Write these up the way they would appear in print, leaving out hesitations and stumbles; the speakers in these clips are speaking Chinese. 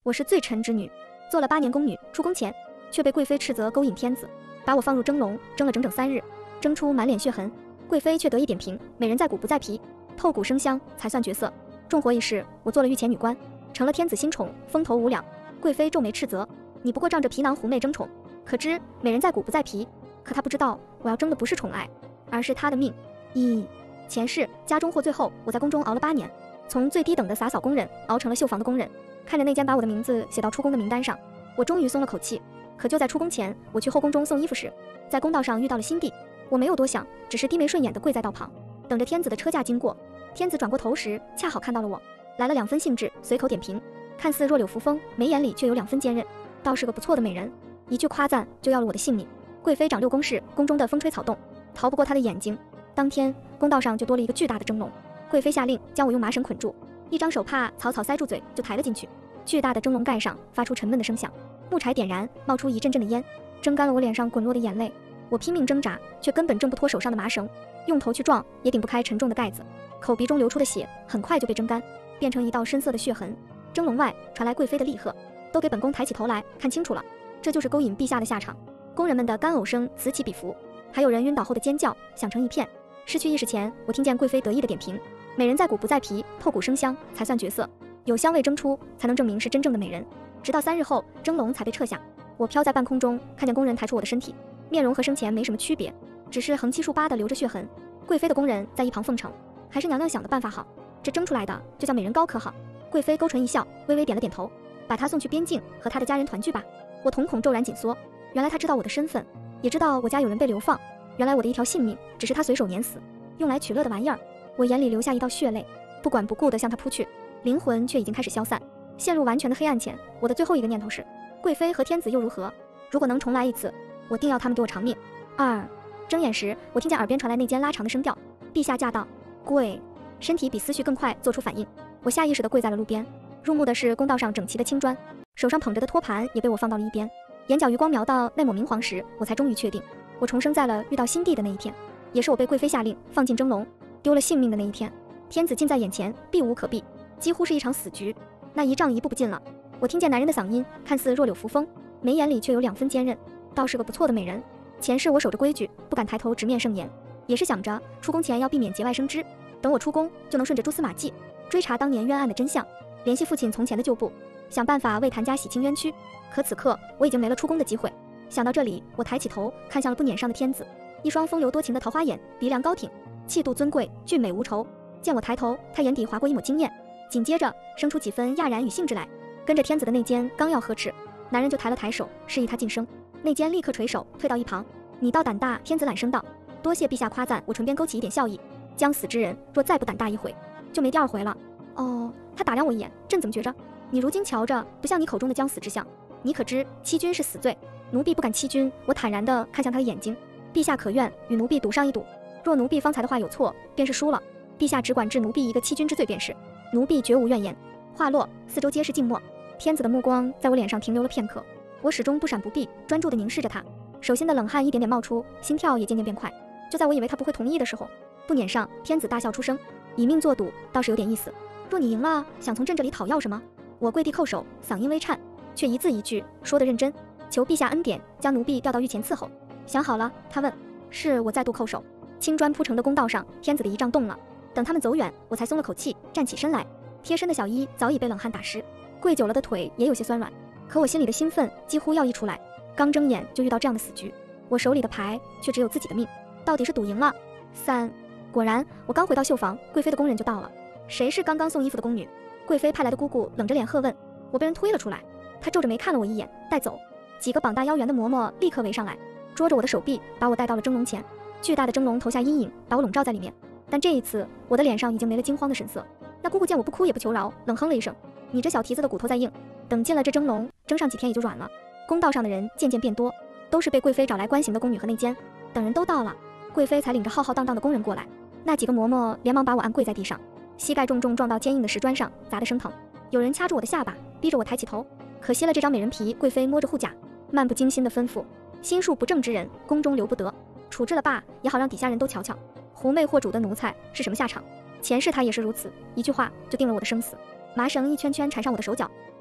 我是罪臣之女，做了8年宫女，出宫前却被贵妃斥责勾引天子，把我放入蒸笼，蒸了整整3日，蒸出满脸血痕。贵妃却得意点评：美人在骨不在皮，透骨生香才算绝色。重活一世，我做了御前女官，成了天子新宠，风头无两。贵妃皱眉斥责：你不过仗着皮囊狐媚争宠，可知美人在骨不在皮。可她不知道，我要争的不是宠爱，而是她的命。前世家中祸最后，我在宫中熬了8年，从最低等的洒扫工人熬成了绣房的工人。看着内监把我的名字写到出宫的名单上，我终于松了口气。可就在出宫前，我去后宫中送衣服时，在公道上遇到了辛帝。我没有多想，只是低眉顺眼地跪在道旁，等着天子的车驾经过。天子转过头时，恰好看到了我，来了2分兴致，随口点评：看似弱柳扶风，眉眼里却有2分坚韧，倒是个不错的美人。一句夸赞就要了我的性命。贵妃掌6宫事，宫中的风吹草动逃不过她的眼睛。当天公道上就多了一个巨大的蒸笼，贵妃下令将我用麻绳捆住，一张手帕草草塞住嘴就抬了进去。巨大的蒸笼盖上发出沉闷的声响，木柴点燃，冒出一阵阵的烟，蒸干了我脸上滚落的眼泪。我拼命挣扎，却根本挣不脱手上的麻绳，用头去撞也顶不开沉重的盖子。口鼻中流出的血很快就被蒸干，变成一道深色的血痕。蒸笼外传来贵妃的厉喝：都给本宫抬起头来，看清楚了，这就是勾引陛下的下场。宫人们的干呕声此起彼伏，还有人晕倒后的尖叫响成一片。失去意识前，我听见贵妃得意的点评：美人在骨不在皮，透骨生香才算绝色，有香味蒸出才能证明是真正的美人。直到3日后，蒸笼才被撤下。我飘在半空中，看见工人抬出我的身体，面容和生前没什么区别，只是横七竖八的留着血痕。贵妃的工人在一旁奉承：还是娘娘想的办法好，这蒸出来的就叫美人膏可好。贵妃勾唇一笑，微微点了点头：把她送去边境和她的家人团聚吧。我瞳孔骤然紧缩，原来她知道我的身份，也知道我家有人被流放，原来我的一条性命只是她随手碾死，用来取乐的玩意儿。我眼里流下一道血泪，不管不顾地向她扑去，灵魂却已经开始消散。陷入完全的黑暗前，我的最后一个念头是：贵妃和天子又如何？如果能重来一次，我定要他们给我偿命。睁眼时，我听见耳边传来那间拉长的声调：陛下驾到。跪。身体比思绪更快做出反应，我下意识地跪在了路边。入目的是公道上整齐的青砖，手上捧着的托盘也被我放到了一边。眼角余光瞄到那抹明黄时，我才终于确定，我重生在了遇到辛帝的那一天，也是我被贵妃下令放进蒸笼，丢了性命的那一天。天子近在眼前，避无可避，几乎是一场死局。那一仗一步步近了。我听见男人的嗓音，看似弱柳扶风，眉眼里却有2分坚韧，倒是个不错的美人。前世我守着规矩，不敢抬头直面圣颜，也是想着出宫前要避免节外生枝，等我出宫就能顺着蛛丝马迹追查当年冤案的真相，联系父亲从前的旧部，想办法为谭家洗清冤屈。可此刻我已经没了出宫的机会。想到这里，我抬起头看向了不撵上的天子，一双风流多情的桃花眼，鼻梁高挺，气度尊贵，俊美无愁。见我抬头，他眼底划过一抹惊艳，紧接着生出几分讶然与兴致来。跟着天子的内监刚要呵斥，男人就抬了抬手示意他噤声。内监立刻垂手退到一旁。你倒胆大。天子懒声道：多谢陛下夸赞。我唇边勾起一点笑意。将死之人若再不胆大一回，就没第2回了。他打量我一眼，朕怎么觉着你如今瞧着不像你口中的将死之相？你可知欺君是死罪，奴婢不敢欺君。我坦然地看向他的眼睛：陛下可愿与奴婢赌上一赌？若奴婢方才的话有错，便是输了，陛下只管治奴婢一个欺君之罪便是，奴婢绝无怨言。话落，四周皆是静默。天子的目光在我脸上停留了片刻，我始终不闪不避，专注地凝视着他，手心的冷汗一点点冒出，心跳也渐渐变快。就在我以为他不会同意的时候，不撵上，天子大笑出声：以命作赌倒是有点意思，若你赢了，想从朕这里讨要什么？我跪地叩首，嗓音微颤，却一字一句说得认真：求陛下恩典，将奴婢调到御前伺候。想好了？他问。是。我再度叩首。青砖铺成的公道上，天子的仪仗动了。等他们走远，我才松了口气，站起身来。贴身的小衣早已被冷汗打湿，跪久了的腿也有些酸软，可我心里的兴奋几乎要溢出来。刚睁眼就遇到这样的死局，我手里的牌却只有自己的命，到底是赌赢了。果然，我刚回到绣房，贵妃的工人就到了。谁是刚刚送衣服的宫女？贵妃派来的姑姑冷着脸喝问。我被人推了出来，她皱着眉看了我一眼，带走。几个膀大腰圆的嬷嬷立刻围上来，捉着我的手臂，把我带到了蒸笼前。巨大的蒸笼投下阴影，把我笼罩在里面。但这一次，我的脸上已经没了惊慌的神色。那姑姑见我不哭也不求饶，冷哼了一声：你这小蹄子的骨头再硬，等进了这蒸笼，蒸上几天也就软了。公道上的人渐渐变多，都是被贵妃找来关刑的宫女和内监。等人都到了，贵妃才领着浩浩荡荡的工人过来。那几个嬷嬷连忙把我按跪在地上，膝盖重重撞到坚硬的石砖上，砸得生疼。有人掐住我的下巴，逼着我抬起头。可惜了这张美人皮。贵妃摸着护甲，漫不经心地吩咐：心术不正之人，宫中留不得。处置了罢，也好让底下人都瞧瞧，狐媚或主的奴才是什么下场。前世他也是如此，一句话就定了我的生死。麻绳一圈圈缠上我的手脚，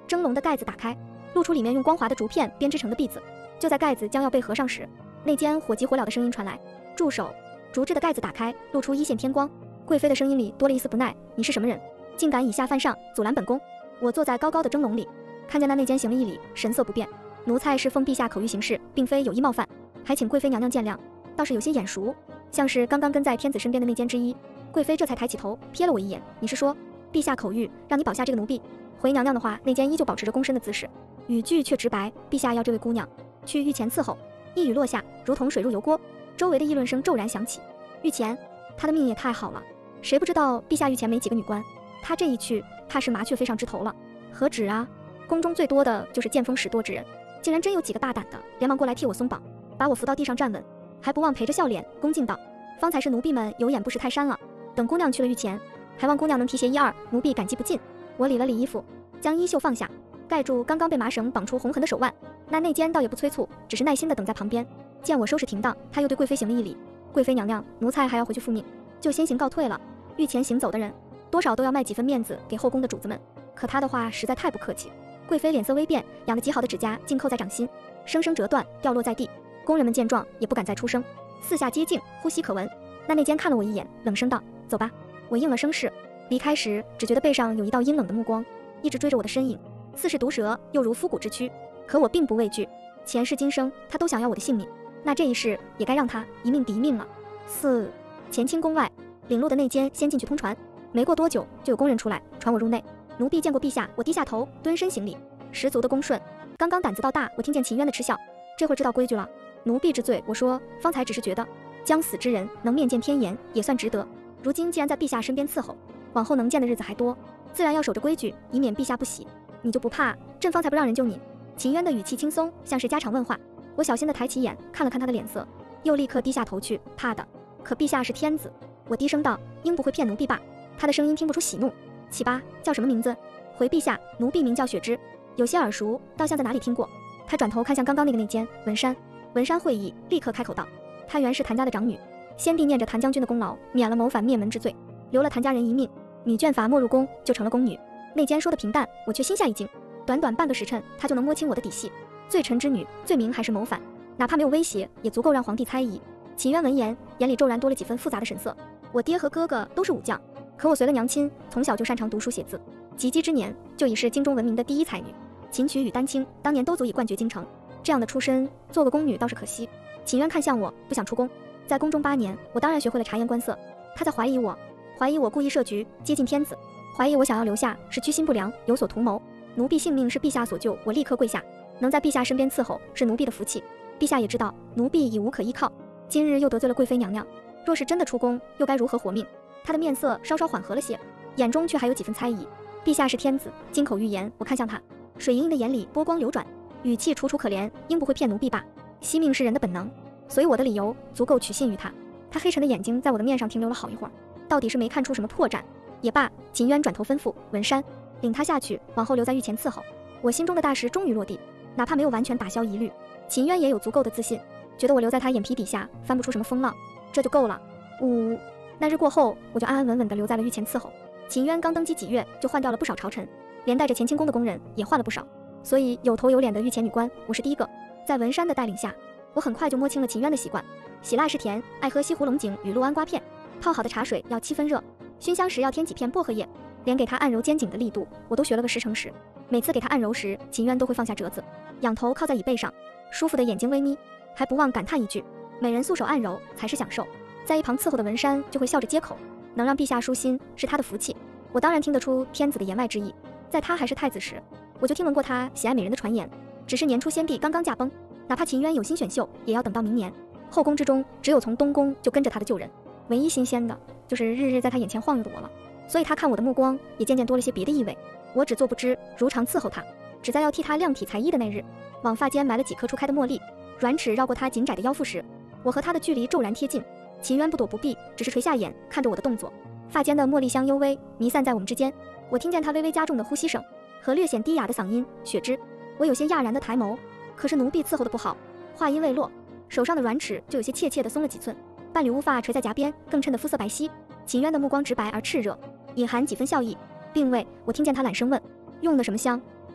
蒸笼的盖子打开，露出里面用光滑的竹片编织成的篦子。就在盖子将要被合上时，内间火急火燎的声音传来：“住手！”竹制的盖子打开，露出一线天光。贵妃的声音里多了一丝不耐：“你是什么人？竟敢以下犯上，阻拦本宫？”我坐在高高的蒸笼里，看见那内监行了一礼，神色不变。奴才是奉陛下口谕行事，并非有意冒犯，还请贵妃娘娘见谅。倒是有些眼熟，像是刚刚跟在天子身边的内监之一。贵妃这才抬起头，瞥了我一眼：“你是说，陛下口谕让你保下这个奴婢？”回娘娘的话，内监依旧保持着躬身的姿势，语句却直白：“陛下要这位姑娘去御前伺候。”一语落下，如同水入油锅，周围的议论声骤然响起。御前，他的命也太好了，谁不知道陛下御前没几个女官，他这一去，怕是麻雀飞上枝头了。何止啊，宫中最多的就是见风使舵之人，竟然真有几个大胆的，连忙过来替我松绑，把我扶到地上站稳，还不忘陪着笑脸恭敬道：“方才是奴婢们有眼不识泰山了，等姑娘去了御前，还望姑娘能提携一二，奴婢感激不尽。”我理了理衣服，将衣袖放下，盖住刚刚被麻绳绑出红痕的手腕。那内监倒也不催促，只是耐心地等在旁边。见我收拾停当，他又对贵妃行了一礼：“贵妃娘娘，奴才还要回去复命，就先行告退了。”御前行走的人，多少都要卖几分面子给后宫的主子们，可他的话实在太不客气。贵妃脸色微变，养得极好的指甲紧扣在掌心，生生折断，掉落在地。宫人们见状也不敢再出声，四下皆静，呼吸可闻。那内监看了我一眼，冷声道：“走吧。”我应了声是。离开时，只觉得背上有一道阴冷的目光，一直追着我的身影，似是毒蛇，又如枯骨之躯。可我并不畏惧，前世今生他都想要我的性命，那这一世也该让他一命抵一命了。前清宫外，领路的内监先进去通传，没过多久就有工人出来传我入内。奴婢见过陛下。我低下头蹲身行礼，十足的恭顺。刚刚胆子倒大，我听见秦渊的嗤笑，这会知道规矩了。奴婢知罪。我说方才只是觉得将死之人能面见天颜也算值得，如今既然在陛下身边伺候，往后能见的日子还多，自然要守着规矩，以免陛下不喜。你就不怕朕方才不让人救你？秦渊的语气轻松，像是家常问话。我小心地抬起眼看了看他的脸色，又立刻低下头去，怕的。可陛下是天子。我低声道：“应不会骗奴婢吧？”他的声音听不出喜怒。启八，叫什么名字？回陛下，奴婢名叫雪芝。有些耳熟，倒像在哪里听过。他转头看向刚刚那个内监文山。文山会意，立刻开口道：“她原是谭家的长女，先帝念着谭将军的功劳，免了谋反灭门之罪，留了谭家人一命。女眷罚没入宫，就成了宫女。”内监说的平淡，我却心下一惊。短短半个时辰，他就能摸清我的底细。罪臣之女，罪名还是谋反，哪怕没有威胁，也足够让皇帝猜疑。秦渊闻言，眼里骤然多了几分复杂的神色。我爹和哥哥都是武将，可我随了娘亲，从小就擅长读书写字，及笄之年就已是京中闻名的第一才女，琴曲与丹青当年都足以冠绝京城。这样的出身，做个宫女倒是可惜。秦渊看向我，不想出宫。在宫中8年，我当然学会了察言观色。他在怀疑我故意设局接近天子，怀疑我想要留下是居心不良，有所图谋。奴婢性命是陛下所救，我立刻跪下。能在陛下身边伺候是奴婢的福气，陛下也知道奴婢已无可依靠，今日又得罪了贵妃娘娘，若是真的出宫，又该如何活命？他的面色稍稍缓和了些，眼中却还有几分猜疑。陛下是天子，金口玉言。我看向他，水盈盈的眼里波光流转，语气楚楚可怜，应不会骗奴婢吧？惜命是人的本能，所以我的理由足够取信于他。他黑沉的眼睛在我的面上停留了好一会儿，到底是没看出什么破绽。也罢，秦渊转头吩咐文山，领他下去，往后留在御前伺候。我心中的大石终于落地，哪怕没有完全打消疑虑，秦渊也有足够的自信，觉得我留在他眼皮底下翻不出什么风浪，这就够了。那日过后，我就安安稳稳地留在了御前伺候。秦渊刚登基几月，就换掉了不少朝臣，连带着乾清宫的宫人也换了不少，所以有头有脸的御前女官，我是第一个。在文山的带领下，我很快就摸清了秦渊的习惯：喜辣是甜，爱喝西湖龙井与六安瓜片，泡好的茶水要7分热，熏香时要添几片薄荷叶，连给他按揉肩颈的力度，我都学了个10成10。每次给他按揉时，秦渊都会放下折子，仰头靠在椅背上，舒服的眼睛微眯，还不忘感叹一句：美人素手按揉才是享受。在一旁伺候的文山就会笑着接口：能让陛下舒心是他的福气。我当然听得出天子的言外之意，在他还是太子时，我就听闻过他喜爱美人的传言，只是年初先帝刚刚驾崩，哪怕秦渊有心选秀，也要等到明年。后宫之中，只有从东宫就跟着他的旧人，唯一新鲜的就是日日在他眼前晃悠的我了，所以他看我的目光也渐渐多了些别的意味。我只做不知，如常伺候他，只在要替他量体裁衣的那日，往发间埋了几颗初开的茉莉，软齿绕过他紧窄的腰腹时，我和他的距离骤然贴近。秦渊不躲不避，只是垂下眼看着我的动作，发间的茉莉香幽微弥散在我们之间。我听见他微微加重的呼吸声和略显低哑的嗓音：雪芝。我有些讶然的抬眸，可是奴婢伺候的不好。话音未落，手上的软齿就有些怯怯的松了几寸，半缕乌发垂在颊边，更衬得肤色白皙。秦渊的目光直白而炽热，隐含几分笑意。并未，我听见他懒声问：用的什么香？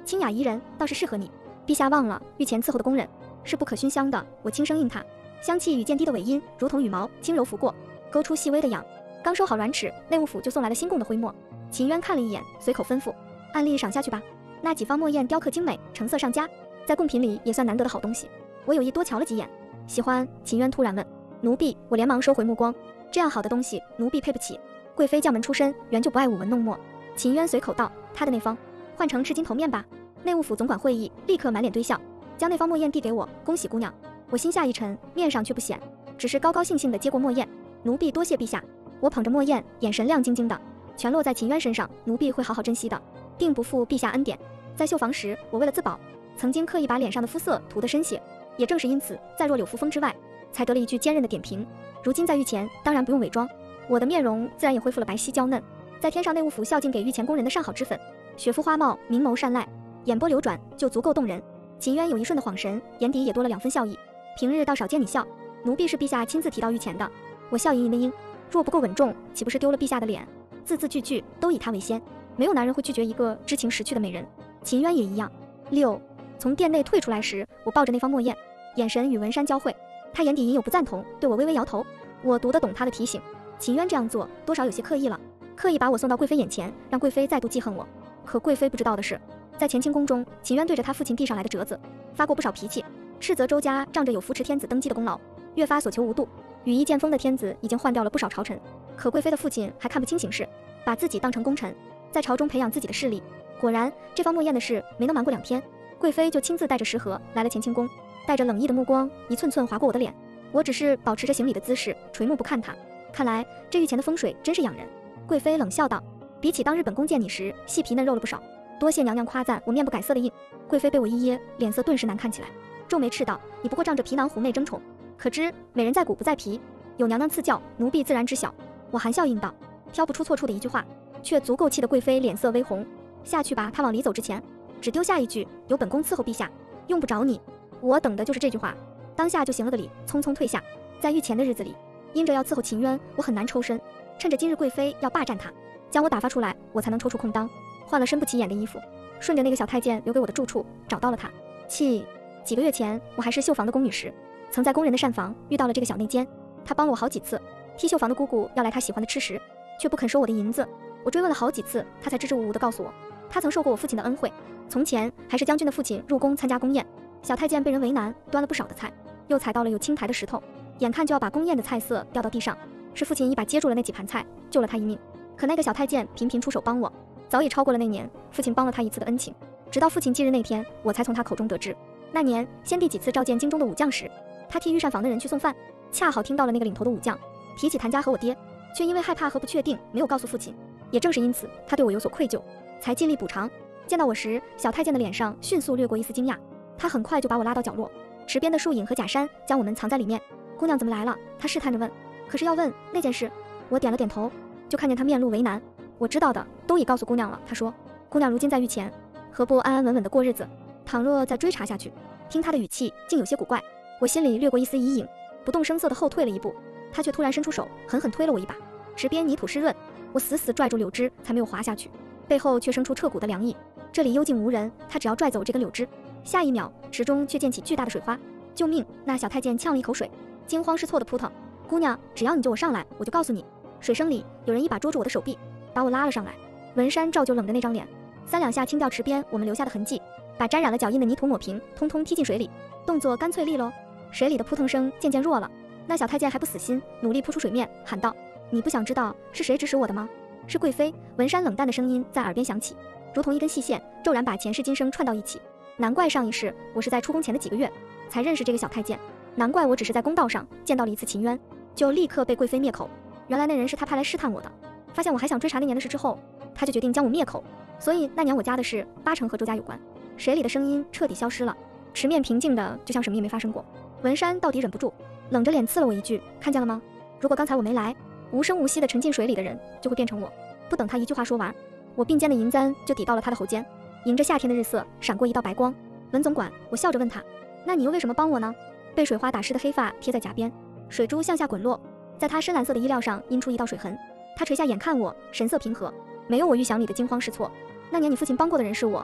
清雅宜人，倒是适合你。陛下忘了，御前伺候的宫人是不可熏香的。我轻声应他，香气与渐低的尾音如同羽毛轻柔拂过，勾出细微的痒。刚收好软齿，内务府就送来了新贡的徽墨。秦渊看了一眼，随口吩咐：按例赏下去吧。那几方墨砚雕刻精美，成色上佳，在贡品里也算难得的好东西。我有意多瞧了几眼，喜欢。秦渊突然问：奴婢，我连忙收回目光，这样好的东西，奴婢配不起。贵妃将门出身，原就不爱舞文弄墨。秦渊随口道：他的那方换成赤金头面吧。内务府总管会议立刻满脸堆笑，将那方墨砚递给我，恭喜姑娘。我心下一沉，面上却不显，只是高高兴兴地接过墨砚。奴婢多谢陛下。我捧着墨砚，眼神亮晶晶的，全落在秦渊身上，奴婢会好好珍惜的，定不负陛下恩典。在绣房时，我为了自保，曾经刻意把脸上的肤色涂得深些，也正是因此，在若柳扶风之外，才得了一句坚韧的点评。如今在御前，当然不用伪装，我的面容自然也恢复了白皙娇嫩。再添上内务府孝敬给御前宫人的上好脂粉，雪肤花貌，明眸善睐，眼波流转，就足够动人。秦渊有一瞬的恍神，眼底也多了2分笑意。平日倒少见你笑，奴婢是陛下亲自提到御前的。我笑盈盈的应，若不够稳重，岂不是丢了陛下的脸？字字句句都以他为先，没有男人会拒绝一个知情识趣的美人。秦渊也一样。6. 从殿内退出来时，我抱着那方墨砚，眼神与文山交汇，他眼底隐有不赞同，对我微微摇头。我读得懂他的提醒，秦渊这样做多少有些刻意了，刻意把我送到贵妃眼前，让贵妃再度记恨我。可贵妃不知道的是，在乾清宫中，秦渊对着他父亲递上来的折子发过不少脾气，斥责周家仗着有扶持天子登基的功劳，越发所求无度。羽翼渐丰的天子已经换掉了不少朝臣，可贵妃的父亲还看不清形势，把自己当成功臣，在朝中培养自己的势力。果然，这方墨砚的事没能瞒过2天，贵妃就亲自带着食盒来了乾清宫，带着冷意的目光一寸寸划过我的脸。我只是保持着行礼的姿势，垂目不看他。看来这御前的风水真是养人。贵妃冷笑道：比起当日本宫见你时，细皮嫩肉了不少，多谢娘娘夸赞。我面不改色的应。贵妃被我一噎，脸色顿时难看起来，皱眉斥道：你不过仗着皮囊狐媚争宠，可知美人在骨不在皮，有娘娘赐教，奴婢自然知晓。我含笑应道，挑不出错处的一句话，却足够气得贵妃脸色微红。下去吧。他往里走之前，只丢下一句：有本宫伺候陛下，用不着你。我等的就是这句话，当下就行了个礼，匆匆退下。在御前的日子里，因着要伺候秦渊，我很难抽身，趁着今日贵妃要霸占他，将我打发出来，我才能抽出空当，换了身不起眼的衣服，顺着那个小太监留给我的住处找到了他。几个月前，我还是绣房的宫女时，曾在宫人的膳房遇到了这个小内奸，他帮了我好几次，替绣房的姑姑要来他喜欢的吃食，却不肯收我的银子。我追问了好几次，他才支支吾吾地告诉我，他曾受过我父亲的恩惠，从前还是将军的父亲入宫参加宫宴，小太监被人为难，端了不少的菜，又踩到了有青苔的石头，眼看就要把宫宴的菜色掉到地上，是父亲一把接住了那几盘菜，救了他一命。可那个小太监频频出手帮我，早已超过了那年父亲帮了他一次的恩情。直到父亲忌日那天，我才从他口中得知，那年先帝几次召见京中的武将时，他替御膳房的人去送饭，恰好听到了那个领头的武将提起谭家和我爹，却因为害怕和不确定没有告诉父亲。也正是因此，他对我有所愧疚，才尽力补偿。见到我时，小太监的脸上迅速掠过一丝惊讶，他很快就把我拉到角落，池边的树影和假山将我们藏在里面。姑娘怎么来了？他试探着问。可是要问那件事，我点了点头，就看见他面露为难。我知道的都已告诉姑娘了，他说，姑娘如今在御前，何不安安稳稳地过日子？倘若再追查下去，听他的语气竟有些古怪，我心里掠过一丝疑影，不动声色地后退了一步。他却突然伸出手，狠狠推了我一把，池边泥土湿润，我死死拽住柳枝才没有滑下去，背后却生出彻骨的凉意。这里幽静无人，他只要拽走这根柳枝，下一秒池中却溅起巨大的水花。救命！那小太监呛了一口水，惊慌失措地扑腾。姑娘，只要你救我上来，我就告诉你。水声里有人一把捉住我的手臂，把我拉了上来。文山照旧冷着那张脸，3两下清掉池边我们留下的痕迹，把沾染了脚印的泥土抹平，通通踢进水里，动作干脆利落。水里的扑腾声渐渐弱了，那小太监还不死心，努力扑出水面，喊道：你不想知道是谁指使我的吗？是贵妃。文山冷淡的声音在耳边响起，如同一根细线，骤然把前世今生串到一起。难怪上一世我是在出宫前的几个月才认识这个小太监，难怪我只是在公道上见到了一次秦渊，就立刻被贵妃灭口。原来那人是他派来试探我的，发现我还想追查那年的事之后，他就决定将我灭口。所以那年我家的事8成和周家有关。水里的声音彻底消失了，池面平静的就像什么也没发生过。文山到底忍不住，冷着脸刺了我一句：看见了吗？如果刚才我没来，无声无息的沉进水里的人就会变成我。不等他一句话说完，我鬓间的银簪就抵到了他的喉间，迎着夏天的日色闪过一道白光。文总管，我笑着问他，那你又为什么帮我呢？被水花打湿的黑发贴在甲边，水珠向下滚落，在他深蓝色的衣料上印出一道水痕。他垂下眼看我，神色平和，没有我预想里的惊慌失措。那年你父亲帮过的人是我，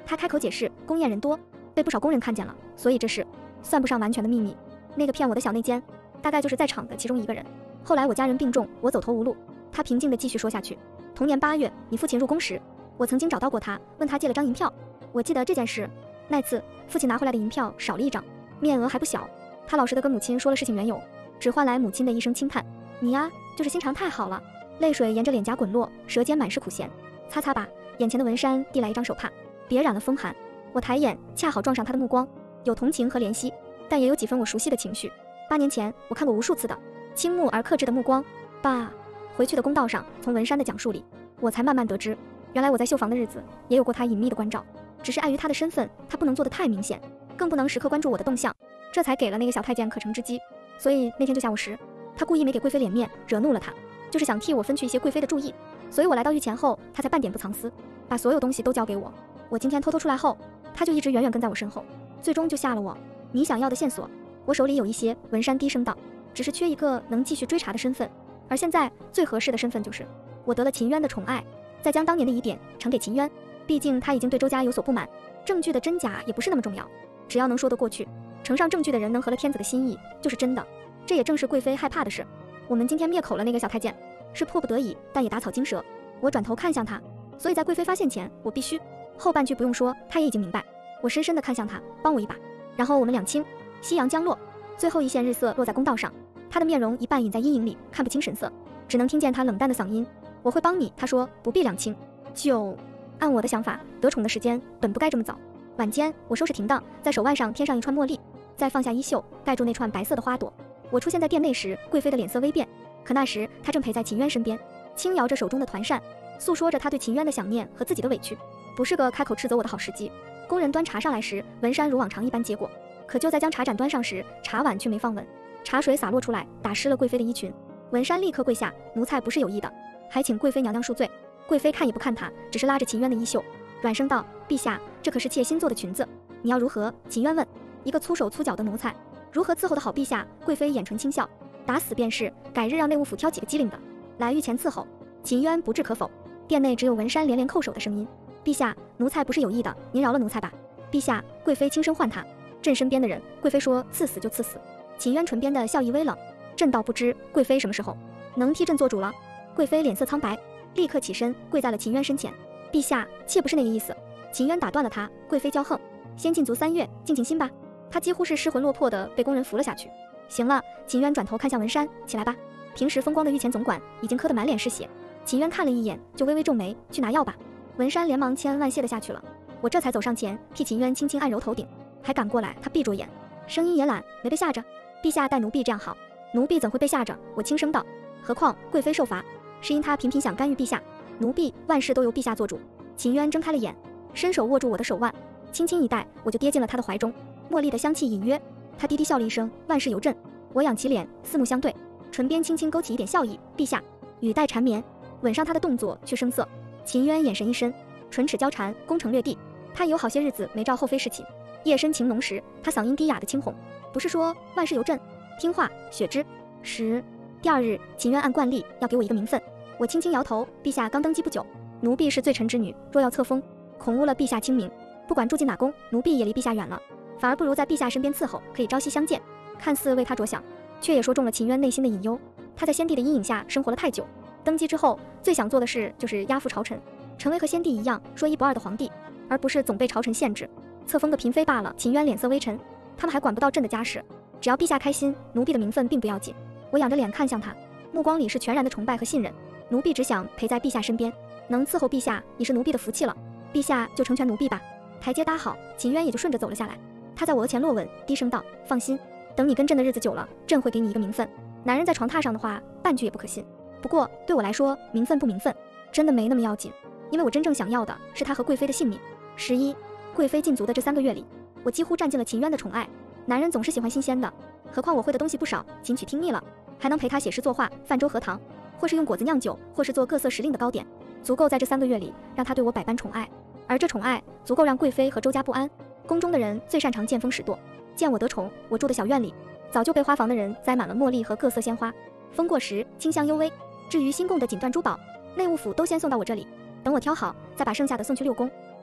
他开口解释，宫宴人多，被不少工人看见了，所以这事算不上完全的秘密。那个骗我的小内奸，大概就是在场的其中一个人。后来我家人病重，我走投无路。他平静地继续说下去。同年8月，你父亲入宫时，我曾经找到过他，问他借了张银票。我记得这件事，那次父亲拿回来的银票少了一张，面额还不小。他老实地跟母亲说了事情缘由，只换来母亲的一声轻叹：你呀，就是心肠太好了。泪水沿着脸颊滚落，舌尖满是苦咸。擦擦吧。眼前的文山递来一张手帕，别染了风寒。我抬眼，恰好撞上他的目光，有同情和怜惜，但也有几分我熟悉的情绪。8年前，我看过无数次的倾慕而克制的目光。爸，回去的公道上，从文山的讲述里，我才慢慢得知，原来我在绣房的日子也有过他隐秘的关照，只是碍于他的身份，他不能做得太明显，更不能时刻关注我的动向，这才给了那个小太监可乘之机。所以那天就下午时，他故意没给贵妃脸面，惹怒了他，就是想替我分去一些贵妃的注意。所以我来到御前后，他才半点不藏私，把所有东西都交给我。我今天偷偷出来后，他就一直远远跟在我身后，最终就下了我你想要的线索。我手里有一些，文山低声道，只是缺一个能继续追查的身份，而现在最合适的身份就是我得了秦渊的宠爱，再将当年的疑点呈给秦渊。毕竟他已经对周家有所不满，证据的真假也不是那么重要，只要能说得过去，呈上证据的人能合了天子的心意，就是真的。这也正是贵妃害怕的事。我们今天灭口了那个小太监，是迫不得已，但也打草惊蛇。我转头看向他，所以在贵妃发现前，我必须。后半句不用说，他也已经明白。我深深地看向他，帮我一把。然后我们两清。夕阳将落，最后一线日色落在公道上，他的面容一半隐在阴影里，看不清神色，只能听见他冷淡的嗓音：我会帮你。他说不必两清。就按我的想法，得宠的时间本不该这么早。晚间，我收拾停当，在手腕上添上一串茉莉，再放下衣袖，盖住那串白色的花朵。我出现在殿内时，贵妃的脸色微变，可那时她正陪在秦渊身边，轻摇着手中的团扇，诉说着她对秦渊的想念和自己的委屈，不是个开口斥责我的好时机。工人端茶上来时，文山如往常一般接过，可就在将茶盏端上时，茶碗却没放稳，茶水洒落出来，打湿了贵妃的衣裙。文山立刻跪下，奴才不是有意的，还请贵妃娘娘恕罪。贵妃看也不看他，只是拉着秦渊的衣袖，软声道：陛下，这可是妾新做的裙子，你要如何？秦渊问。一个粗手粗脚的奴才，如何伺候的好陛下？贵妃眼唇轻笑，打死便是，改日让内务府挑几个机灵的来御前伺候。秦渊不置可否。殿内只有文山连连叩首的声音。陛下，奴才不是有意的，您饶了奴才吧。陛下，贵妃轻声唤他。朕身边的人，贵妃说赐死就赐死。秦渊唇边的笑意微冷，朕倒不知贵妃什么时候能替朕做主了。贵妃脸色苍白，立刻起身跪在了秦渊身前。陛下，妾不是那个意思。秦渊打断了他。贵妃骄横，先禁足3月，静静心吧。他几乎是失魂落魄的被工人扶了下去。行了，秦渊转头看向文山，起来吧。平时风光的御前总管已经磕得满脸是血。秦渊看了一眼，就微微皱眉，去拿药吧。文山连忙千恩万谢的下去了。我这才走上前，替秦渊轻轻按揉头顶，还赶过来，他闭着眼，声音也懒，没被吓着。陛下待奴婢这样好。奴婢怎会被吓着？我轻声道。何况贵妃受罚，是因她频频想干预陛下，奴婢万事都由陛下做主。秦渊睁开了眼，伸手握住我的手腕，轻轻一带，我就跌进了他的怀中。茉莉的香气隐约，他低低笑了一声，万事由朕。我仰起脸，四目相对，唇边轻轻勾起一点笑意。陛下，语带缠绵，吻上他的动作却生涩。秦渊眼神一深，唇齿交缠，攻城略地。他有好些日子没照后妃侍寝，夜深情浓时，他嗓音低哑的轻哄，不是说万事由朕，听话，雪之。第2日，秦渊按惯例要给我一个名分，我轻轻摇头。陛下刚登基不久，奴婢是罪臣之女，若要册封，恐污了陛下清明。不管住进哪宫，奴婢也离陛下远了，反而不如在陛下身边伺候，可以朝夕相见。看似为他着想，却也说中了秦渊内心的隐忧。他在先帝的阴影下生活了太久，登基之后最想做的事就是压服朝臣，成为和先帝一样说一不二的皇帝，而不是总被朝臣限制，册封个嫔妃罢了。秦渊脸色微沉，他们还管不到朕的家事，只要陛下开心，奴婢的名分并不要紧。我仰着脸看向他，目光里是全然的崇拜和信任。奴婢只想陪在陛下身边，能伺候陛下已是奴婢的福气了。陛下就成全奴婢吧。台阶搭好，秦渊也就顺着走了下来。他在我额前落吻，低声道：放心，等你跟朕的日子久了，朕会给你一个名分。男人在床榻上的话，半句也不可信。不过对我来说，名分不名分真的没那么要紧，因为我真正想要的是他和贵妃的性命。贵妃禁足的这3个月里，我几乎占尽了秦渊的宠爱。男人总是喜欢新鲜的，何况我会的东西不少，琴曲听腻了，还能陪他写诗作画，泛舟荷塘，或是用果子酿酒，或是做各色时令的糕点，足够在这3个月里让他对我百般宠爱。而这宠爱足够让贵妃和周家不安。宫中的人最擅长见风使舵，见我得宠，我住的小院里早就被花房的人栽满了茉莉和各色鲜花，风过时清香幽微。至于新贡的锦缎珠宝，内务府都先送到我这里，等我挑好，再把剩下的送去6宫。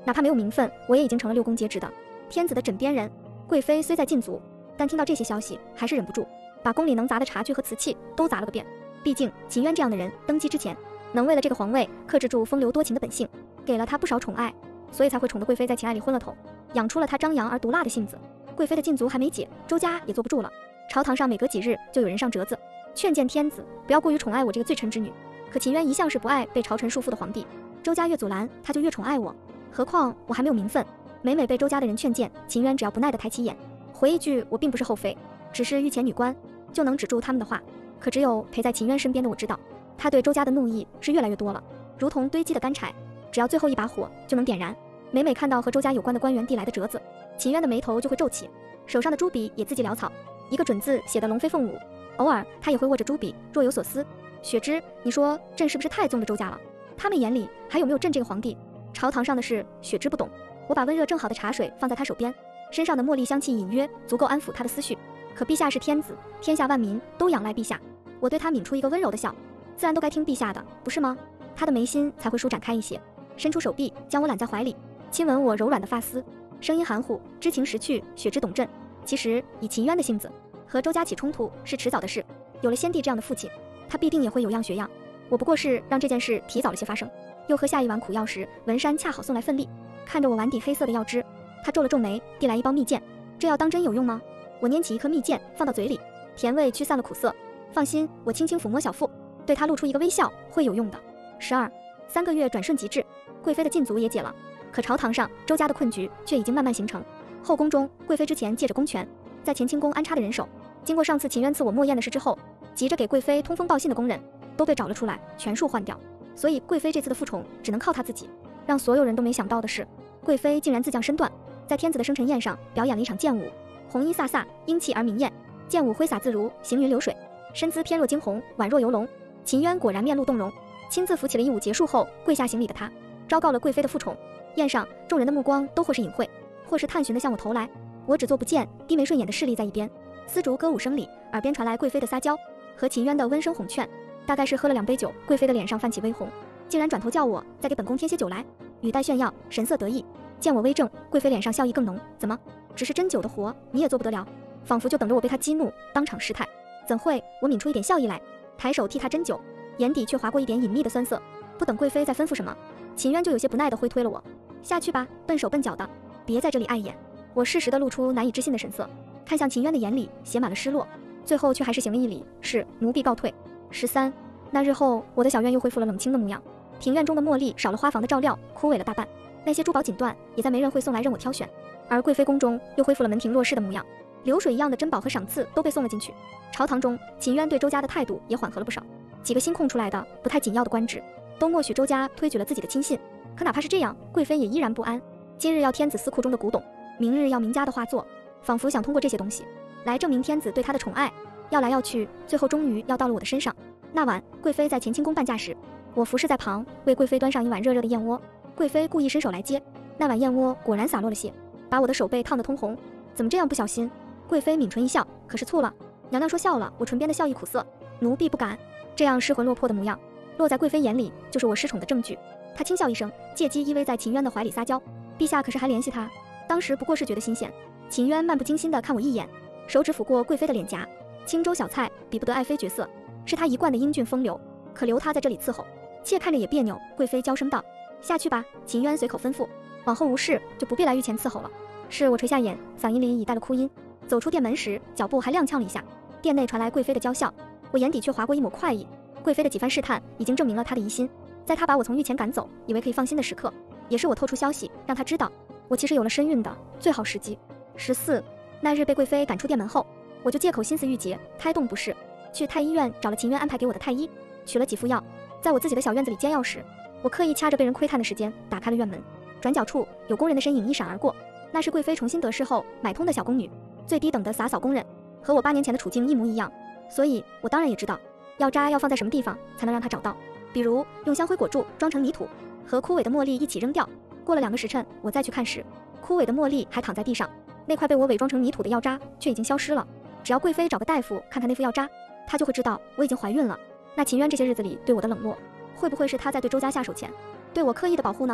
哪怕没有名分，我也已经成了六宫节制的天子的枕边人。贵妃虽在禁足，但听到这些消息，还是忍不住把宫里能砸的茶具和瓷器都砸了个遍。毕竟秦渊这样的人登基之前，能为了这个皇位克制住风流多情的本性，给了他不少宠爱，所以才会宠得贵妃在情爱里昏了头，养出了他张扬而毒辣的性子。贵妃的禁足还没解，周家也坐不住了。朝堂上每隔几日就有人上折子，劝谏天子不要过于宠爱我这个罪臣之女。可秦渊一向是不爱被朝臣束缚的皇帝，周家越阻拦，他就越宠爱我。何况我还没有名分，每每被周家的人劝谏，秦渊只要不耐地抬起眼，回一句我并不是后妃，只是御前女官，就能止住他们的话。可只有陪在秦渊身边的我知道，他对周家的怒意是越来越多了，如同堆积的干柴，只要最后一把火就能点燃。每每看到和周家有关的官员递来的折子，秦渊的眉头就会皱起，手上的朱笔也字迹潦草，一个准字写得龙飞凤舞。偶尔他也会握着朱笔若有所思。雪芝，你说朕是不是太纵着周家了？他们眼里还有没有朕这个皇帝？朝堂上的事雪芝不懂。我把温热正好的茶水放在他手边，身上的茉莉香气隐约足够安抚他的思绪。可陛下是天子，天下万民都仰赖陛下。我对他抿出一个温柔的笑，自然都该听陛下的，不是吗？他的眉心才会舒展开一些，伸出手臂将我揽在怀里，亲吻我柔软的发丝，声音含糊，知情识趣。雪芝懂朕。其实以秦渊的性子，和周家起冲突是迟早的事。有了先帝这样的父亲，他必定也会有样学样。我不过是让这件事提早了些发生。又喝下一碗苦药时，文山恰好送来份粒，看着我碗底黑色的药汁，他皱了皱眉，递来一包蜜饯。这药当真有用吗？我拈起一颗蜜饯放到嘴里，甜味驱散了苦涩。放心，我轻轻抚摸小腹，对他露出一个微笑，会有用的。3个月转瞬即至，贵妃的禁足也解了，可朝堂上周家的困局却已经慢慢形成。后宫中，贵妃之前借着公权在乾清宫安插的人手，经过上次秦渊赐我墨砚的事之后，急着给贵妃通风报信的工人都被找了出来，全数换掉。所以贵妃这次的复宠只能靠她自己。让所有人都没想到的是，贵妃竟然自降身段，在天子的生辰宴上表演了一场剑舞，红衣飒飒，英气而明艳，剑舞挥洒自如，行云流水，身姿翩若惊鸿，宛若游龙。秦渊果然面露动容，亲自扶起了一舞结束后跪下行礼的他，昭告了贵妃的复宠。宴上众人的目光都或是隐晦，或是探寻的向我投来，我只做不见，低眉顺眼的侍立在一边。丝竹歌舞声里，耳边传来贵妃的撒娇和秦渊的温声哄劝。大概是喝了2杯酒，贵妃的脸上泛起微红，竟然转头叫我再给本宫添些酒来，语带炫耀，神色得意。见我微怔，贵妃脸上笑意更浓。怎么，只是针灸的活你也做不得了？仿佛就等着我被他激怒，当场失态。怎会？我抿出一点笑意来，抬手替他针灸，眼底却划过一点隐秘的酸涩。不等贵妃再吩咐什么，秦渊就有些不耐地挥推了我，下去吧，笨手笨脚的，别在这里碍眼。我适时地露出难以置信的神色，看向秦渊的眼里写满了失落，最后却还是行了一礼，是奴婢告退。13那日后，我的小院又恢复了冷清的模样，庭院中的茉莉少了花房的照料，枯萎了大半，那些珠宝锦缎也在没人会送来任我挑选。而贵妃宫中又恢复了门庭若市的模样，流水一样的珍宝和赏赐都被送了进去。朝堂中，秦渊对周家的态度也缓和了不少，几个新空出来的不太紧要的官职都默许周家推举了自己的亲信。可哪怕是这样，贵妃也依然不安。今日要天子司库中的古董，明日要名家的画作，仿佛想通过这些东西来证明天子对她的宠爱。要来要去，最后终于要到了我的身上。那晚，贵妃在乾清宫伴驾时，我服侍在旁，为贵妃端上一碗热热的燕窝。贵妃故意伸手来接，那碗燕窝果然洒落了血，把我的手背烫得通红。怎么这样不小心？贵妃抿唇一笑，可是醋了。娘娘说笑了，我唇边的笑意苦涩，奴婢不敢。这样失魂落魄的模样，落在贵妃眼里就是我失宠的证据。她轻笑一声，借机依偎在秦渊的怀里撒娇。陛下可是还联系他？当时不过是觉得新鲜。秦渊漫不经心地看我一眼，手指抚过贵妃的脸颊。青州小菜比不得爱妃角色，是他一贯的英俊风流，可留他在这里伺候，妾看着也别扭。贵妃娇声道：“下去吧。”秦渊随口吩咐，往后无事就不必来御前伺候了。是我垂下眼，嗓音里已带了哭音。走出店门时，脚步还踉跄了一下。店内传来贵妃的娇笑，我眼底却划过一抹快意。贵妃的几番试探已经证明了她的疑心，在她把我从御前赶走，以为可以放心的时刻，也是我透出消息让她知道我其实有了身孕的最好时机。14那日被贵妃赶出店门后，我就借口心思郁结，胎动不适，去太医院找了秦渊安排给我的太医，取了几副药。在我自己的小院子里煎药时，我刻意掐着被人窥探的时间打开了院门。转角处有工人的身影一闪而过，那是贵妃重新得势后买通的小宫女，最低等的洒扫工人，和我8年前的处境一模一样。所以我当然也知道药渣要放在什么地方才能让他找到，比如用香灰裹住装成泥土，和枯萎的茉莉一起扔掉。过了2个时辰，我再去看时，枯萎的茉莉还躺在地上，那块被我伪装成泥土的药渣却已经消失了。只要贵妃找个大夫看看那副药渣，她就会知道我已经怀孕了。那秦渊这些日子里对我的冷落，会不会是他在对周家下手前对我刻意的保护呢？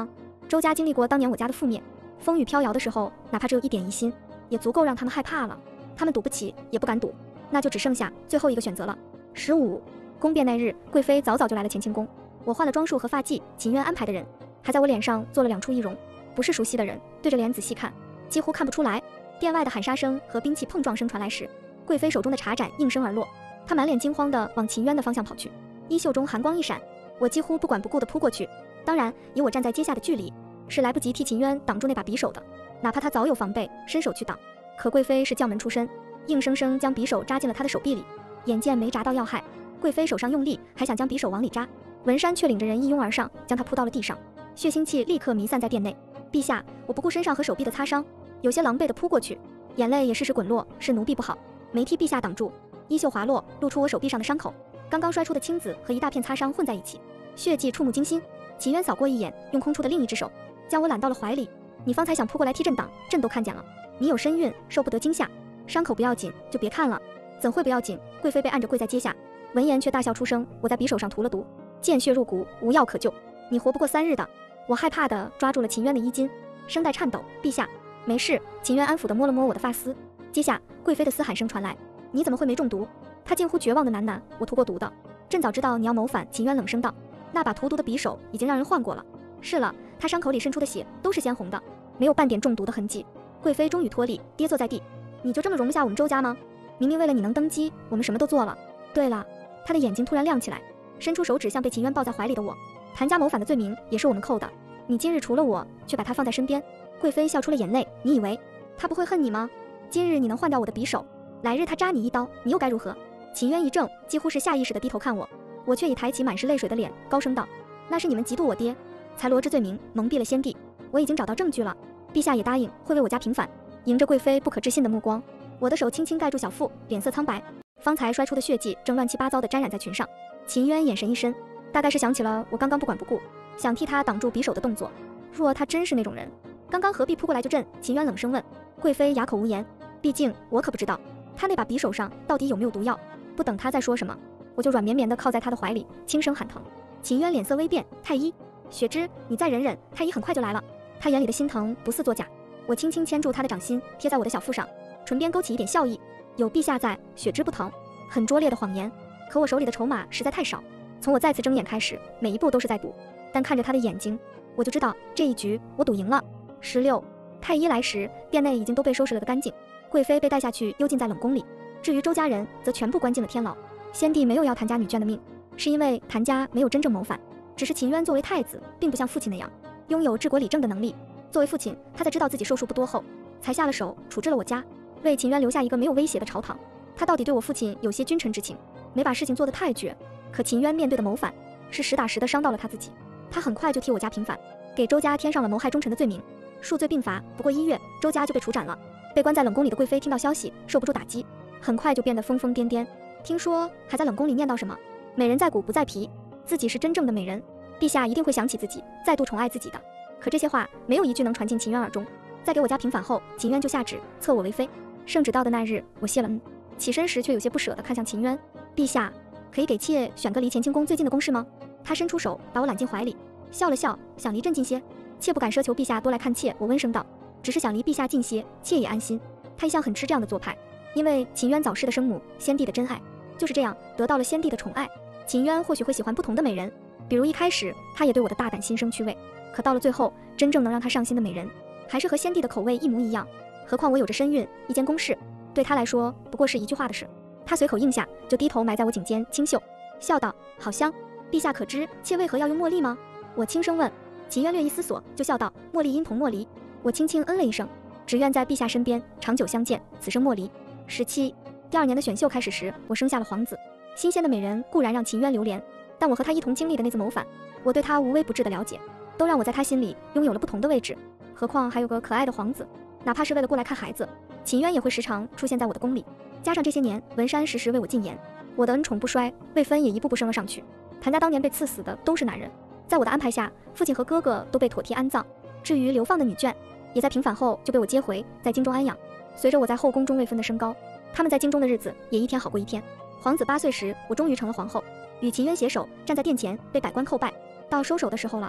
周家经历过当年我家的覆灭，风雨飘摇的时候，哪怕只有一点疑心，也足够让他们害怕了。他们赌不起，也不敢赌，那就只剩下最后一个选择了。15宫变那日，贵妃早就来了乾清宫。我换了装束和发髻，秦渊安排的人还在我脸上做了2处易容，不是熟悉的人，对着脸仔细看，几乎看不出来。殿外的喊杀声和兵器碰撞声传来时，贵妃手中的茶盏应声而落，她满脸惊慌地往秦渊的方向跑去，衣袖中寒光一闪，我几乎不管不顾地扑过去。当然，以我站在阶下的距离，是来不及替秦渊挡住那把匕首的，哪怕他早有防备，伸手去挡。可贵妃是将门出身，硬生生将匕首扎进了他的手臂里，眼见没扎到要害，贵妃手上用力，还想将匕首往里扎，文山却领着人一拥而上，将他扑到了地上，血腥气立刻弥散在殿内。陛下，我不顾身上和手臂的擦伤，有些狼狈地扑过去，眼泪也适时滚落，是奴婢不好，没替陛下挡住。衣袖滑落，露出我手臂上的伤口，刚刚摔出的青紫和一大片擦伤混在一起，血迹触目惊心。秦渊扫过一眼，用空出的另一只手将我揽到了怀里。你方才想扑过来替朕挡，朕都看见了。你有身孕，受不得惊吓，伤口不要紧，就别看了。怎会不要紧？贵妃被按着跪在阶下，闻言却大笑出声。我在匕首上涂了毒，见血入骨，无药可救，你活不过3日的。我害怕地抓住了秦渊的衣襟，声带颤抖。陛下，没事。秦渊安抚地摸了摸我的发丝。阶下，贵妃的嘶喊声传来。你怎么会没中毒？他近乎绝望地喃喃。我涂过毒的。朕早知道你要谋反。秦渊冷声道。那把涂毒的匕首已经让人换过了。是了，他伤口里渗出的血都是鲜红的，没有半点中毒的痕迹。贵妃终于脱力，跌坐在地。你就这么容不下我们周家吗？明明为了你能登基，我们什么都做了。对了，他的眼睛突然亮起来，伸出手指向被秦渊抱在怀里的我。谭家谋反的罪名也是我们扣的，你今日除了我，却把他放在身边。贵妃笑出了眼泪。你以为他不会恨你吗？今日你能换掉我的匕首，来日他扎你一刀，你又该如何？秦渊一怔，几乎是下意识地低头看我，我却已抬起满是泪水的脸，高声道：那是你们嫉妒我爹，才罗织罪名，蒙蔽了先帝。我已经找到证据了，陛下也答应会为我家平反。迎着贵妃不可置信的目光，我的手轻轻盖住小腹，脸色苍白，方才摔出的血迹正乱七八糟地沾染在裙上。秦渊眼神一深，大概是想起了我刚刚不管不顾，想替他挡住匕首的动作。若他真是那种人，刚刚何必扑过来就朕？秦渊冷声问。贵妃哑口无言，毕竟我可不知道他那把匕首上到底有没有毒药。不等他再说什么，我就软绵绵地靠在他的怀里，轻声喊疼。秦渊脸色微变，太医，雪芝，你再忍忍，太医很快就来了。他眼里的心疼不似作假。我轻轻牵住他的掌心，贴在我的小腹上，唇边勾起一点笑意。有陛下在，雪芝不疼。很拙劣的谎言，可我手里的筹码实在太少。从我再次睁眼开始，每一步都是在赌，但看着他的眼睛，我就知道这一局我赌赢了。16太医来时，殿内已经都被收拾了个干净，贵妃被带下去幽禁在冷宫里，至于周家人则全部关进了天牢。先帝没有要谭家女眷的命，是因为谭家没有真正谋反，只是秦渊作为太子，并不像父亲那样拥有治国理政的能力。作为父亲，他在知道自己受数不多后，才下了手处置了我家，为秦渊留下一个没有威胁的朝堂。他到底对我父亲有些君臣之情，没把事情做得太绝。可秦渊面对的谋反，是实打实的伤到了他自己。他很快就替我家平反，给周家添上了谋害忠臣的罪名，数罪并罚。不过1月，周家就被处斩了。被关在冷宫里的贵妃听到消息，受不住打击，很快就变得疯疯癫癫。听说还在冷宫里念叨什么美人在骨不在皮，自己是真正的美人，陛下一定会想起自己，再度宠爱自己的。可这些话没有一句能传进秦渊耳中。在给我家平反后，秦渊就下旨册我为妃。圣旨到的那日，我谢了起身时却有些不舍地看向秦渊。陛下，可以给妾选个离乾清宫最近的宫室吗？他伸出手把我揽进怀里，笑了笑，想离朕近些。妾不敢奢求陛下多来看妾，我温声道，只是想离陛下近些，妾也安心。他一向很吃这样的做派，因为秦渊早逝的生母，先帝的真爱，就是这样得到了先帝的宠爱。秦渊或许会喜欢不同的美人，比如一开始他也对我的大胆心生趣味，可到了最后，真正能让他上心的美人，还是和先帝的口味一模一样。何况我有着身孕，一间宫室，对他来说不过是一句话的事。他随口应下，就低头埋在我颈间轻嗅，笑道：好香。陛下可知妾为何要用茉莉吗？我轻声问。秦渊略一思索，就笑道：茉莉因同茉莉。我轻轻嗯了一声，只愿在陛下身边长久相见，此生莫离。17第2年的选秀开始时，我生下了皇子。新鲜的美人固然让秦渊流连，但我和他一同经历的那次谋反，我对他无微不至的了解，都让我在他心里拥有了不同的位置。何况还有个可爱的皇子，哪怕是为了过来看孩子，秦渊也会时常出现在我的宫里。加上这些年文山时时为我进言，我的恩宠不衰，位分也一步步升了上去。谭家当年被赐死的都是男人，在我的安排下，父亲和哥哥都被妥帖安葬。至于流放的女眷，也在平反后就被我接回，在京中安养。随着我在后宫中位分的升高，他们在京中的日子也一天好过一天。皇子8岁时，我终于成了皇后，与秦渊携手站在殿前，被百官叩拜。到收手的时候了，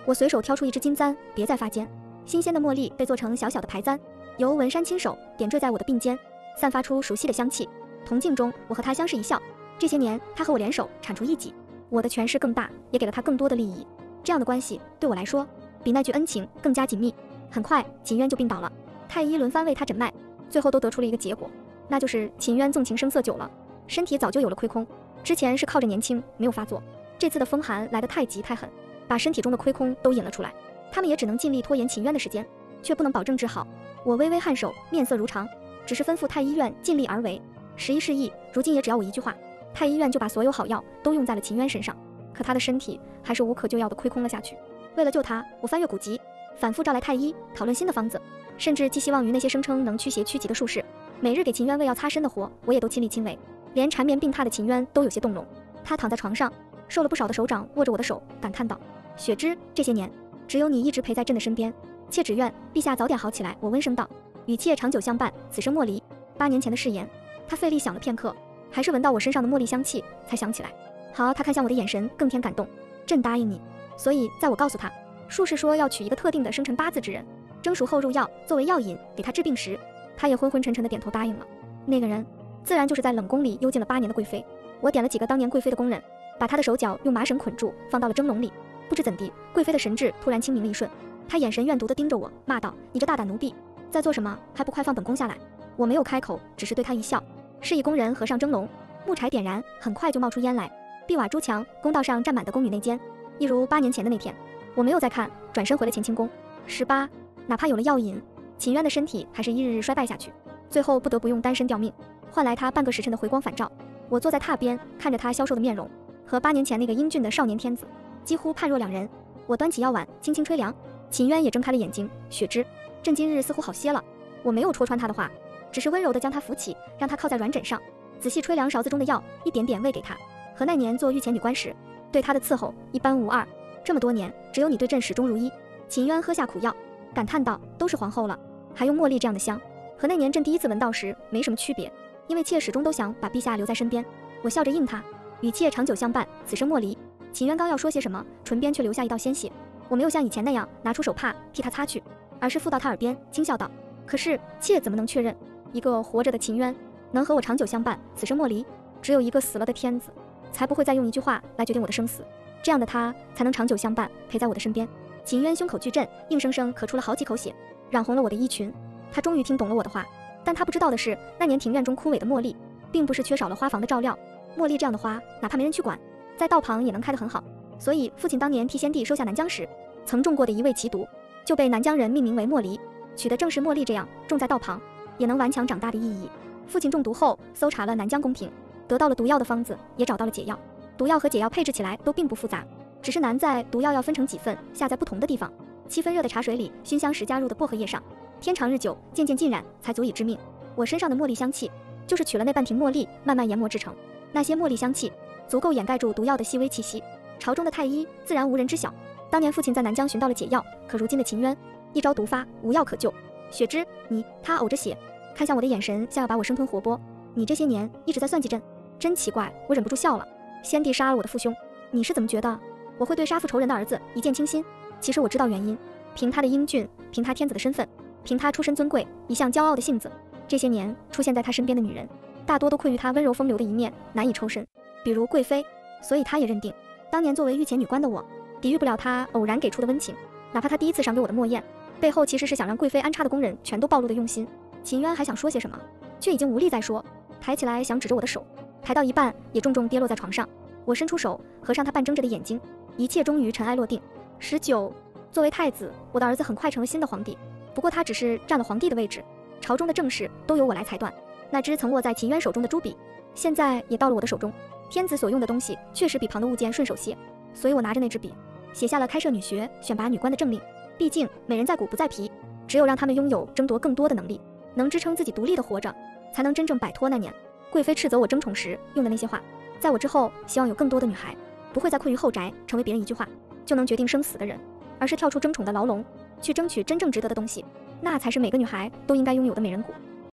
我随手挑出一支金簪，别在发间。新鲜的茉莉被做成小小的牌簪，由文山亲手点缀在我的鬓间，散发出熟悉的香气。铜镜中，我和他相视一笑。这些年，他和我联手铲除异己，我的权势更大，也给了他更多的利益。这样的关系对我来说，比那句恩情更加紧密。很快，秦渊就病倒了，太医轮番为他诊脉，最后都得出了一个结果，那就是秦渊纵情声色久了，身体早就有了亏空。之前是靠着年轻没有发作，这次的风寒来得太急太狠，把身体中的亏空都引了出来。他们也只能尽力拖延秦渊的时间，却不能保证治好。我微微颔首，面色如常，只是吩咐太医院尽力而为，时移世易，如今也只要我一句话，太医院就把所有好药都用在了秦渊身上。可他的身体还是无可救药的亏空了下去。为了救他，我翻阅古籍，反复召来太医讨论新的方子，甚至寄希望于那些声称能驱邪趋吉的术士。每日给秦渊喂药擦身的活，我也都亲力亲为，连缠绵病榻的秦渊都有些动容。他躺在床上，受了不少的手掌握着我的手，感叹道：雪芝，这些年只有你一直陪在朕的身边，妾只愿陛下早点好起来。我温声道：与妾长久相伴，此生莫离。8年前的誓言。他费力想了片刻，还是闻到我身上的茉莉香气，才想起来。好，他看向我的眼神更添感动。朕答应你。所以在我告诉他术士说要取一个特定的生辰8字之人，蒸熟后入药作为药引给他治病时，他也昏昏沉沉的点头答应了。那个人自然就是在冷宫里幽禁了8年的贵妃。我点了几个当年贵妃的工人，把她的手脚用麻绳捆住，放到了蒸笼里。不知怎地，贵妃的神智突然清明了一瞬，她眼神怨毒地盯着我，骂道：你这大胆奴婢，在做什么？还不快放本宫下来！我没有开口，只是对她一笑，示意工人合上蒸笼。木柴点燃，很快就冒出烟来。碧瓦朱墙，宫道上站满的宫女内监，一如8年前的那天。我没有再看，转身回了乾清宫。18，哪怕有了药引，秦渊的身体还是一日日衰败下去，最后不得不用单身吊命，换来他半个时辰的回光返照。我坐在榻边，看着他消瘦的面容，和8年前那个英俊的少年天子几乎判若两人。我端起药碗，轻轻吹凉。秦渊也睁开了眼睛。雪芝，朕今日似乎好些了。我没有戳穿他的话，只是温柔地将他扶起，让他靠在软枕上，仔细吹凉勺子中的药，一点点喂给他。和那年做御前女官时对他的伺候一般无二。这么多年，只有你对朕始终如一。秦渊喝下苦药，感叹道：都是皇后了，还用茉莉这样的香，和那年朕第一次闻到时没什么区别，因为妾始终都想把陛下留在身边。我笑着应他：与妾长久相伴，此生莫离。秦渊刚要说些什么，唇边却留下一道鲜血。我没有像以前那样拿出手帕替他擦去，而是附到他耳边轻笑道：可是妾怎么能确认一个活着的秦渊能和我长久相伴，此生莫离？只有一个死了的天子才不会再用一句话来决定我的生死，这样的他才能长久相伴，陪在我的身边。秦渊胸口巨震，硬生生咳出了好几口血，染红了我的衣裙。他终于听懂了我的话，但他不知道的是，那年庭院中枯萎的茉莉并不是缺少了花房的照料。茉莉这样的花，哪怕没人去管，在道旁也能开得很好。所以父亲当年替先帝收下南疆时，曾种过的一味奇毒，就被南疆人命名为茉莉，取的正是茉莉这样种在道旁也能顽强长大的意义。父亲中毒后搜查了南疆宫廷，得到了毒药的方子，也找到了解药。毒药和解药配置起来都并不复杂，只是难在毒药要分成几份，下在不同的地方。7分热的茶水里熏香时加入的薄荷叶上，天长日久，渐渐浸染，才足以致命。我身上的茉莉香气，就是取了那半瓶茉莉慢慢研磨制成。那些茉莉香气足够掩盖住毒药的细微气息，朝中的太医自然无人知晓。当年父亲在南疆寻到了解药，可如今的秦渊一朝毒发，无药可救。雪芝，他呕着血，看向我的眼神像要把我生吞活剥。你这些年一直在算计朕，真奇怪。我忍不住笑了。先帝杀了我的父兄，你是怎么觉得我会对杀父仇人的儿子一见倾心？其实我知道原因，凭他的英俊，凭他天子的身份，凭他出身尊贵，一向骄傲的性子，这些年出现在他身边的女人，大多都困于他温柔风流的一面，难以抽身，比如贵妃。所以他也认定，当年作为御前女官的我，抵御不了他偶然给出的温情，哪怕他第一次赏给我的墨砚，背后其实是想让贵妃安插的宫人全都暴露的用心。秦渊还想说些什么，却已经无力再说，抬起来想指着我的手，抬到一半也重重跌落在床上。我伸出手合上他半睁着的眼睛，一切终于尘埃落定。19，作为太子，我的儿子很快成了新的皇帝，不过他只是占了皇帝的位置，朝中的政事都由我来裁断。那只曾握在秦渊手中的朱笔，现在也到了我的手中。天子所用的东西确实比旁的物件顺手些，所以我拿着那支笔，写下了开设女学、选拔女官的政令。毕竟美人在骨不在皮，只有让他们拥有争夺更多的能力，能支撑自己独立的活着，才能真正摆脱那年贵妃斥责我争宠时用的那些话。在我之后，希望有更多的女孩不会再困于后宅，成为别人一句话就能决定生死的人，而是跳出争宠的牢笼，去争取真正值得的东西。那才是每个女孩都应该拥有的美人骨。